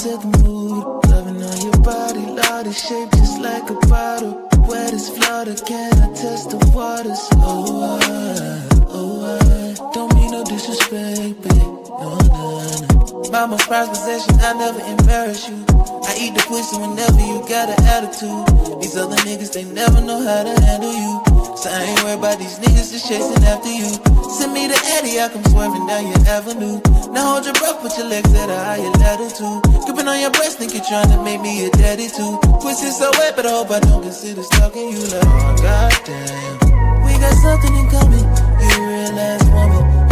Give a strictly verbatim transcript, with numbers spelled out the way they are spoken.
set the mood. Loving on your body, Lord, it's shaped just like a bottle. Wet as Florida, can I test the waters? Oh, I, oh, I don't mean no disrespect, babe. No, no, no. Mama prized possession, I never embarrass you. I eat the pussy whenever you got an attitude. These other niggas, they never know how to handle you. So I ain't worried about these niggas just chasing after you. Send me the Addy, I come swerving down your avenue. Now hold your breath, put your legs at a higher latitude. Gripping on your breast, think you're trying to make me a daddy too. Pussy so wet, but I hope I don't consider stalking you. Like, oh goddamn, we got something in common. You a real ass woman.